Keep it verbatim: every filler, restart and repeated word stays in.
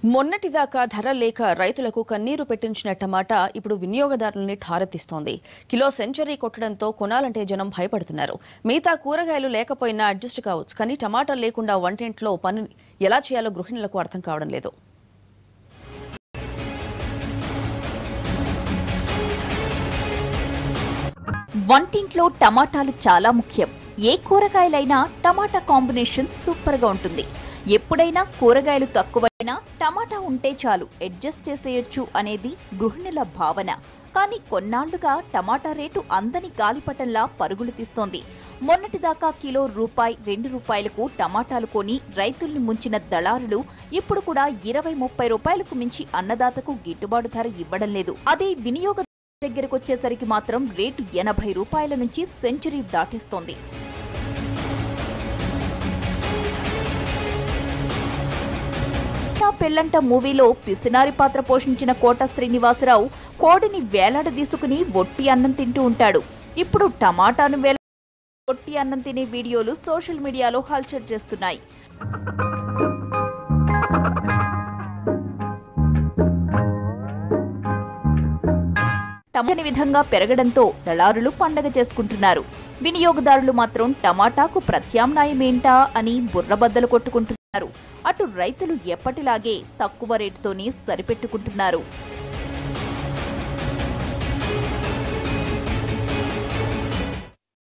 మొన్నటిదాకా ధర లేక రైతులకు కన్నీరు పెట్టించిన టమాటా ఇప్పుడు వినియోగదారులని ఠారెత్తిస్తోంది. కిలో సెంచరీ కొట్టడంతో కొనాలంటే జనం భయపడుతున్నారు. మిగతా కూరగాయలు లేకపోయినా అడ్జస్ట్ కావచ్చు, కానీ టమాటా లేకుండా వంటింట్లో పని ఎలా చేయాలో గృహిణులకు అర్థం కావడం లేదు. వంటింట్లో టమాటాలు చాలా ముఖ్యం. ఏ కూరగాయలైనా టమాటా కాంబినేషన్ సూపర్ గా ఉంటుంది. ఎప్పుడైనా కూరగాయలు తక్కువైనా టమాటా ఉంటే చాలు అడ్జస్ట్ చేసేయొచ్చు అనేది గృహిణుల భావన. కానీ కొన్నాళ్లుగా టమాటా రేటు అందని గాలిపటంలా పరుగులు తీస్తోంది. మొన్నటిదాకా కిలో రూపాయి రెండు రూపాయలకు టమాటాలు కొని రైతుల్ని ముంచిన దళారులు ఇప్పుడు కూడా ఇరవై ముప్పై రూపాయలకు మించి అన్నదాతకు గిట్టుబాటు ధర ఇవ్వడం లేదు. అదే వినియోగ దగ్గరకొచ్చేసరికి మాత్రం రేటు ఎనభై రూపాయల నుంచి సెంచరీ దాటేస్తోంది. పెళ్లంట మూవీలో పిసినారి పాత్ర పోషించిన కోట శ్రీనివాసరావు కోడిని వేలాడదీసుకుని ఒట్టి అన్నం తింటూ ఉంటాడు. ఇప్పుడు టమాటాను వేల ఒట్టి అన్నం తినే వీడియోలు సోషల్ మీడియాలో హల్చల్ చేస్తున్నాయి. టమాటా విధంగా పెరగడంతో దళారులు పండగ చేసుకుంటున్నారు. వినియోగదారులు మాత్రం టమాటాకు ప్రత్యామ్నాయమేంటా అని బుర్రబద్దలు కొట్టుకుంటున్నారు. అటు రైతులు ఎప్పటిలాగే తక్కువ రేటుతోనే సరిపెట్టుకుంటున్నారు.